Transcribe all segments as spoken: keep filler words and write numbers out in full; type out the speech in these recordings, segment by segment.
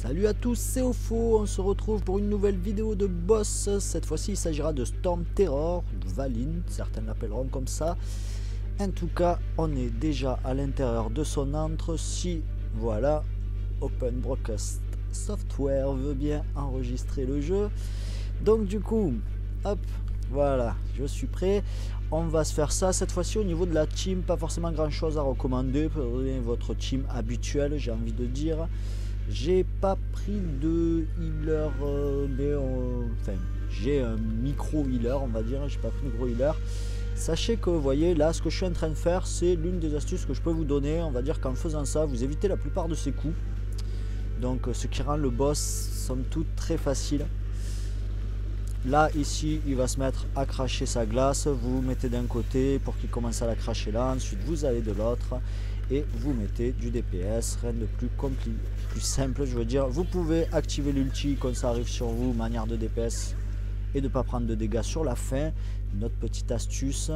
Salut à tous, c'est Ofo, on se retrouve pour une nouvelle vidéo de boss. Cette fois-ci il s'agira de Storm Terror, Valine, certains l'appelleront comme ça. En tout cas, on est déjà à l'intérieur de son antre. Si, voilà, Open Broadcast Software veut bien enregistrer le jeu. Donc du coup, hop, voilà, je suis prêt. On va se faire ça cette fois-ci au niveau de la team. Pas forcément grand chose à recommander. Prenez votre team habituelle, j'ai envie de dire. J'ai pas pris de healer, euh, mais on... enfin, j'ai un micro healer, on va dire. J'ai pas pris de gros healer. Sachez que, vous voyez, là, ce que je suis en train de faire, c'est l'une des astuces que je peux vous donner. On va dire qu'en faisant ça, vous évitez la plupart de ces coups. Donc, ce qui rend le boss, somme toute, très facile. Là, ici, il va se mettre à cracher sa glace. Vous vous mettez d'un côté pour qu'il commence à la cracher là. Ensuite, vous allez de l'autre. Et vous mettez du D P S. Rien de plus compliqué, plus simple, je veux dire. Vous pouvez activer l'ulti quand ça arrive sur vous, manière de D P S. Et de ne pas prendre de dégâts sur la fin. Une autre petite astuce.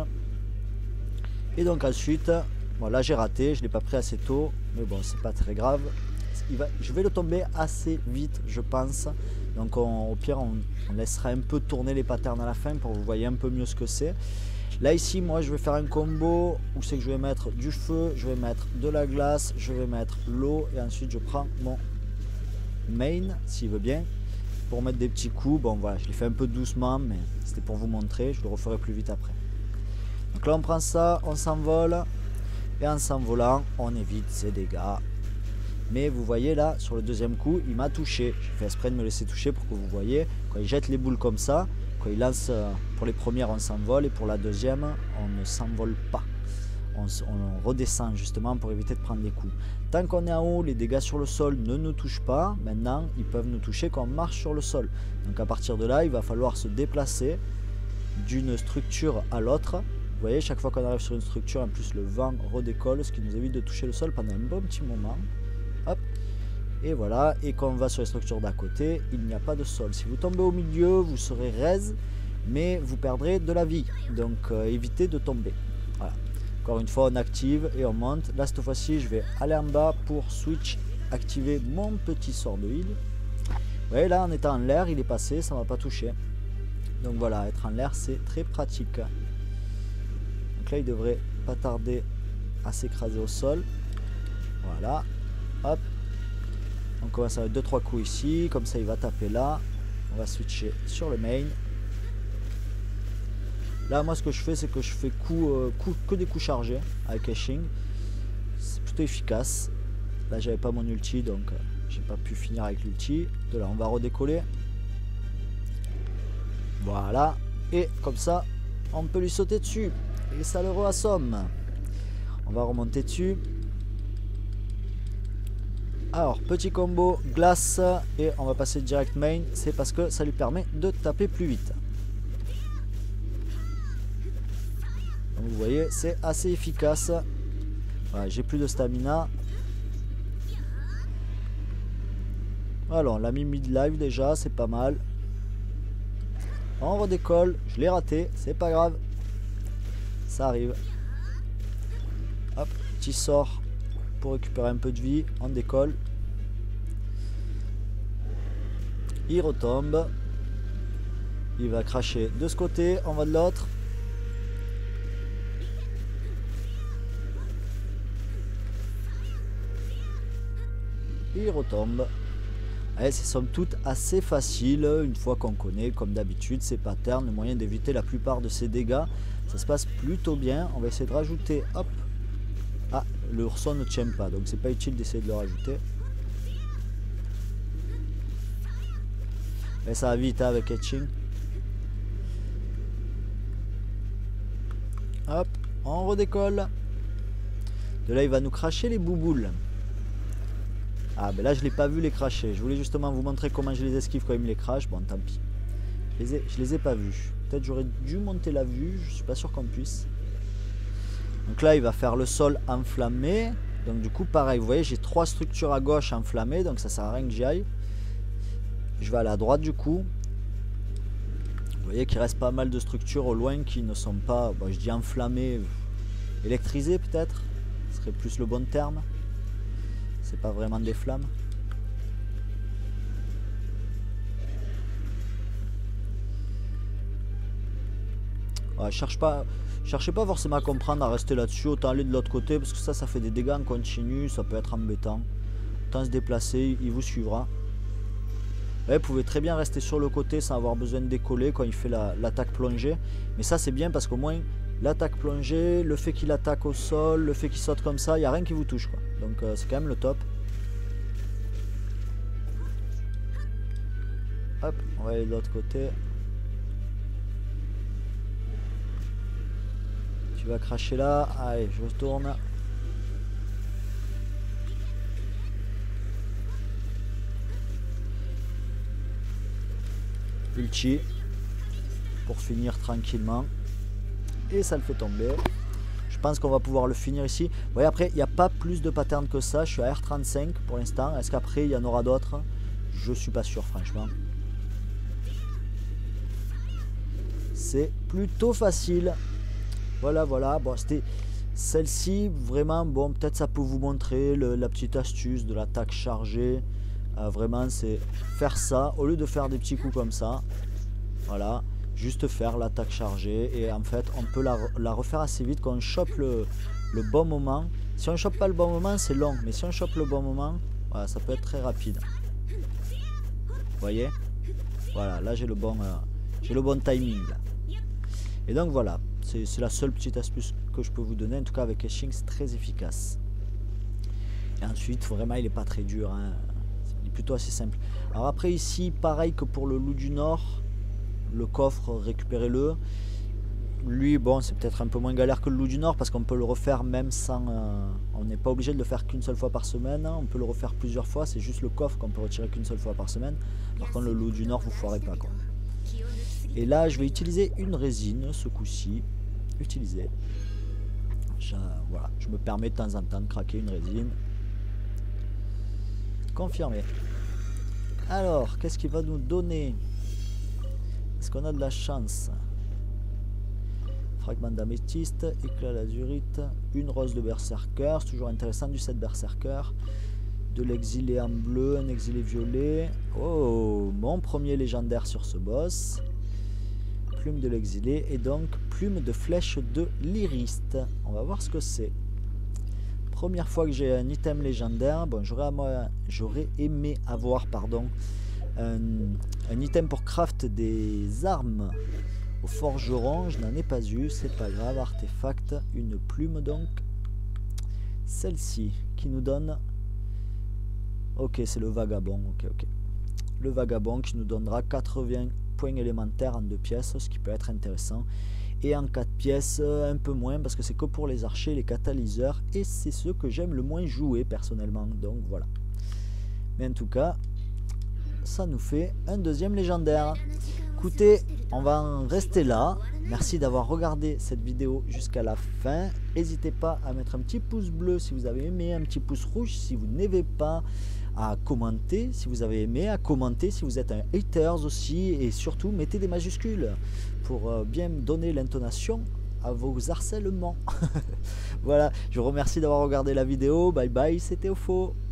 Et donc ensuite, bon, là j'ai raté. Je ne l'ai pas pris assez tôt. Mais bon, c'est pas très grave. Il va, je vais le tomber assez vite, je pense. Donc on, au pire, on, on laissera un peu tourner les patterns à la fin pour que vous voyez un peu mieux ce que c'est. Là ici, moi je vais faire un combo où c'est que je vais mettre du feu, je vais mettre de la glace, je vais mettre l'eau et ensuite je prends mon main, s'il veut bien, pour mettre des petits coups. Bon voilà, je l'ai fait un peu doucement, mais c'était pour vous montrer, je le referai plus vite après. Donc là on prend ça, on s'envole et en s'envolant, on évite ces dégâts. Mais vous voyez là, sur le deuxième coup, il m'a touché. J'ai fait exprès de me laisser toucher pour que vous voyez. Quand il jette les boules comme ça, quand il lance, pour les premières on s'envole et pour la deuxième, on ne s'envole pas. On, on redescend justement pour éviter de prendre des coups. Tant qu'on est en haut, les dégâts sur le sol ne nous touchent pas. Maintenant, ils peuvent nous toucher quand on marche sur le sol. Donc à partir de là, il va falloir se déplacer d'une structure à l'autre. Vous voyez, chaque fois qu'on arrive sur une structure, en plus le vent redécolle, ce qui nous évite de toucher le sol pendant un bon petit moment. Hop, et voilà, et quand on va sur les structures d'à côté, il n'y a pas de sol. Si vous tombez au milieu, vous serez raise, mais vous perdrez de la vie. Donc euh, évitez de tomber. Voilà. Encore une fois, on active et on monte. Là, cette fois-ci, je vais aller en bas pour switch, activer mon petit sort de heal. Vous voyez, là, en étant en l'air, il est passé, ça ne m'a pas touché. Donc voilà, être en l'air, c'est très pratique. Donc là, il devrait pas tarder à s'écraser au sol. Voilà. Hop, on commence avec deux trois coups ici, comme ça il va taper là. On va switcher sur le main. Là moi ce que je fais c'est que je fais coup, euh, coup, que des coups chargés avec Hashing. C'est plutôt efficace. Là j'avais pas mon ulti donc euh, j'ai pas pu finir avec l'ulti. De là on va redécoller. Voilà, et comme ça on peut lui sauter dessus et ça le re-assomme. On va remonter dessus. Alors, petit combo glace et on va passer direct main, c'est parce que ça lui permet de taper plus vite. Donc vous voyez, c'est assez efficace. Voilà, j'ai plus de stamina. Alors, on l'a mis mid-live déjà, c'est pas mal. On redécolle, je l'ai raté, c'est pas grave. Ça arrive. Hop, petit sort. Pour récupérer un peu de vie, on décolle. Il retombe. Il va cracher de ce côté, on va de l'autre. Il retombe. C'est somme toute assez facile une fois qu'on connaît comme d'habitude ces patterns, le moyen d'éviter la plupart de ces dégâts. Ça se passe plutôt bien. On va essayer de rajouter, hop. Ah, le ourson ne tient pas, donc c'est pas utile d'essayer de le rajouter. Mais ça va vite hein, avec Etching. Hop, on redécolle. De là, il va nous cracher les bouboules. Ah, ben là, je l'ai pas vu les cracher. Je voulais justement vous montrer comment je les esquive quand il me les crache. Bon, tant pis. Je les ai, je les ai pas vus. Peut-être j'aurais dû monter la vue. Je suis pas sûr qu'on puisse. Donc là il va faire le sol enflammé. Donc du coup pareil, vous voyez j'ai trois structures à gauche enflammées. Donc ça sert à rien que j'y aille. Je vais aller à droite du coup. Vous voyez qu'il reste pas mal de structures au loin qui ne sont pas, bon, je dis enflammées, électrisées peut-être. Ce serait plus le bon terme. C'est pas vraiment des flammes. Ouais, cherche pas, cherchez pas forcément à comprendre, à rester là-dessus, autant aller de l'autre côté, parce que ça, ça fait des dégâts en continu, ça peut être embêtant. Autant se déplacer, il vous suivra. Là, vous pouvez très bien rester sur le côté sans avoir besoin de décoller quand il fait l'attaque la, plongée. Mais ça, c'est bien parce qu'au moins, l'attaque plongée, le fait qu'il attaque au sol, le fait qu'il saute comme ça, il n'y a rien qui vous touche, quoi. Donc, euh, c'est quand même le top. Hop, on va aller de l'autre côté. Tu vas cracher là. Allez, je tourne. Ulti. Pour finir tranquillement. Et ça le fait tomber. Je pense qu'on va pouvoir le finir ici. Vous voyez, après, il n'y a pas plus de patterns que ça. Je suis à R trente-cinq pour l'instant. Est-ce qu'après, il y en aura d'autres? Je suis pas sûr, franchement. C'est plutôt facile. Voilà, voilà. Bon, c'était celle-ci, vraiment, bon, peut-être ça peut vous montrer le, la petite astuce de l'attaque chargée. Euh, vraiment, c'est faire ça. Au lieu de faire des petits coups comme ça. Voilà. Juste faire l'attaque chargée. Et en fait, on peut la, la refaire assez vite quand on chope le, le bon moment. Si on ne chope pas le bon moment, c'est long. Mais si on chope le bon moment, voilà, ça peut être très rapide. Vous voyez? Voilà, là j'ai le bon euh, j'ai le bon timing là. Et donc voilà, c'est la seule petite astuce que je peux vous donner. En tout cas avec Keqing, c'est très efficace. Et ensuite, vraiment, il n'est pas très dur, hein. Il est plutôt assez simple. Alors après ici, pareil que pour le loup du Nord, le coffre, récupérez-le. Lui, bon, c'est peut-être un peu moins galère que le loup du Nord parce qu'on peut le refaire même sans... Euh, on n'est pas obligé de le faire qu'une seule fois par semaine. Hein. On peut le refaire plusieurs fois. C'est juste le coffre qu'on peut retirer qu'une seule fois par semaine. Par contre, le loup du Nord, vous ne foirez pas, quoi. Et là, je vais utiliser une résine, ce coup-ci. Utiliser. Je, voilà, je me permets de temps en temps de craquer une résine. Confirmé. Alors, qu'est-ce qu'il va nous donner? Est-ce qu'on a de la chance? Fragment d'améthyste, éclat lazurite, une rose de berserker, c'est toujours intéressant du set berserker, de l'exilé en bleu, un exilé violet. Oh, mon premier légendaire sur ce boss. Plume de l'exilé et donc plume de flèche de l'Iriste. On va voir ce que c'est. Première fois que j'ai un item légendaire. Bon, j'aurais aimé avoir pardon, un, un item pour craft des armes au forgeron. Je n'en ai pas eu, c'est pas grave. Artefact, une plume donc. Celle-ci qui nous donne... Ok, c'est le vagabond. Ok, ok. Le vagabond qui nous donnera quatre-vingts points élémentaires en deux pièces, ce qui peut être intéressant. Et en quatre pièces, un peu moins, parce que c'est que pour les archers, les catalyseurs, et c'est ceux que j'aime le moins jouer personnellement. Donc voilà. Mais en tout cas, ça nous fait un deuxième légendaire. Écoutez, on va en rester là. Merci d'avoir regardé cette vidéo jusqu'à la fin. N'hésitez pas à mettre un petit pouce bleu si vous avez aimé, un petit pouce rouge si vous n'aimez pas, à commenter si vous avez aimé, à commenter si vous êtes un haters aussi, et surtout mettez des majuscules pour bien donner l'intonation à vos harcèlements. Voilà, je vous remercie d'avoir regardé la vidéo. Bye bye, c'était Opho.